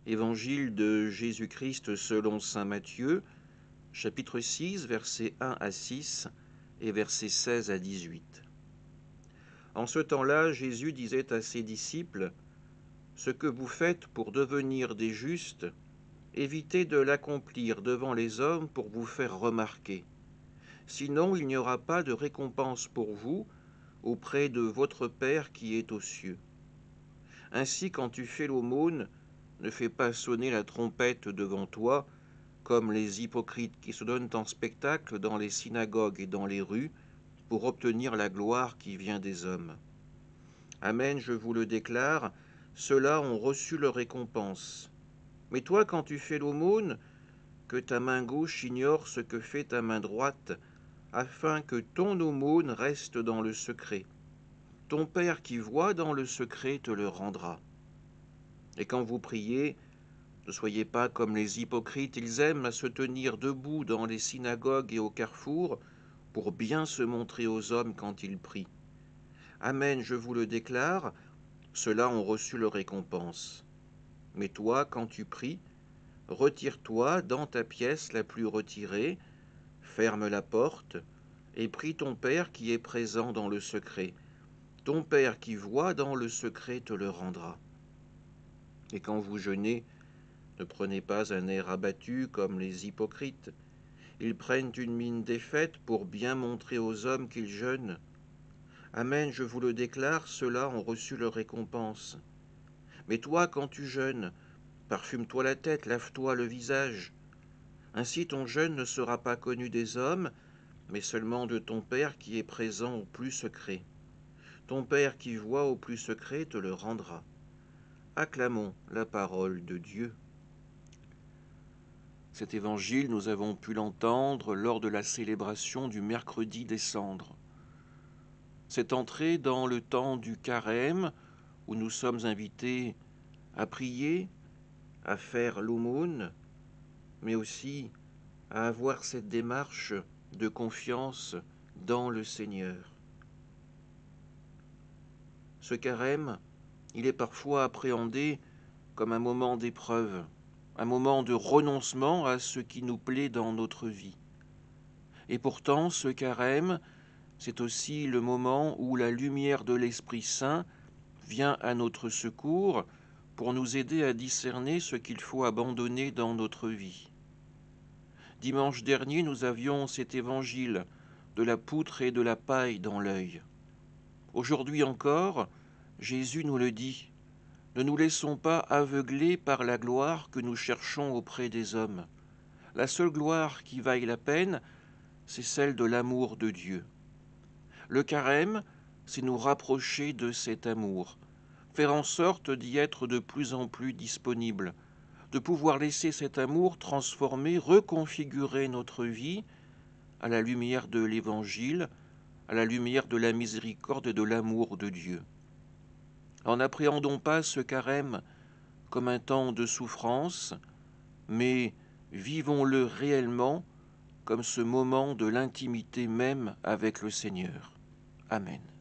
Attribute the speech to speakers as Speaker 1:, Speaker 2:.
Speaker 1: Évangile de Jésus-Christ selon saint Matthieu, chapitre 6, versets 1 à 6 et versets 16 à 18. En ce temps-là, Jésus disait à ses disciples, « Ce que vous faites pour devenir des justes, évitez de l'accomplir devant les hommes pour vous faire remarquer. Sinon, il n'y aura pas de récompense pour vous auprès de votre Père qui est aux cieux. Ainsi, quand tu fais l'aumône, ne fais pas sonner la trompette devant toi, comme les hypocrites qui se donnent en spectacle dans les synagogues et dans les rues, pour obtenir la gloire qui vient des hommes. Amen, je vous le déclare, ceux-là ont reçu leur récompense. Mais toi, quand tu fais l'aumône, que ta main gauche ignore ce que fait ta main droite, afin que ton aumône reste dans le secret. Ton Père qui voit dans le secret te le rendra. Et quand vous priez, ne soyez pas comme les hypocrites, ils aiment à se tenir debout dans les synagogues et au carrefour pour bien se montrer aux hommes quand ils prient. Amen, je vous le déclare, ceux-là ont reçu leur récompense. Mais toi, quand tu pries, retire-toi dans ta pièce la plus retirée, ferme la porte, et prie ton Père qui est présent dans le secret. Ton Père qui voit dans le secret te le rendra. Et quand vous jeûnez, ne prenez pas un air abattu comme les hypocrites. Ils prennent une mine défaite pour bien montrer aux hommes qu'ils jeûnent. Amen, je vous le déclare, ceux-là ont reçu leur récompense. Mais toi, quand tu jeûnes, parfume-toi la tête, lave-toi le visage. Ainsi ton jeûne ne sera pas connu des hommes, mais seulement de ton Père qui est présent au plus secret. Ton Père qui voit au plus secret te le rendra. Acclamons la parole de Dieu. Cet évangile, nous avons pu l'entendre lors de la célébration du mercredi des Cendres. C'est entré dans le temps du carême, où nous sommes invités à prier, à faire l'aumône, mais aussi à avoir cette démarche de confiance dans le Seigneur. Ce carême, il est parfois appréhendé comme un moment d'épreuve, un moment de renoncement à ce qui nous plaît dans notre vie. Et pourtant, ce carême, c'est aussi le moment où la lumière de l'Esprit Saint vient à notre secours pour nous aider à discerner ce qu'il faut abandonner dans notre vie. Dimanche dernier, nous avions cet évangile de la poutre et de la paille dans l'œil. Aujourd'hui encore, Jésus nous le dit, ne nous laissons pas aveugler par la gloire que nous cherchons auprès des hommes. La seule gloire qui vaille la peine, c'est celle de l'amour de Dieu. Le carême, c'est nous rapprocher de cet amour, faire en sorte d'y être de plus en plus disponible, de pouvoir laisser cet amour transformer, reconfigurer notre vie à la lumière de l'Évangile, à la lumière de la miséricorde et de l'amour de Dieu. N'appréhendons pas ce carême comme un temps de souffrance, mais vivons-le réellement comme ce moment de l'intimité même avec le Seigneur. Amen.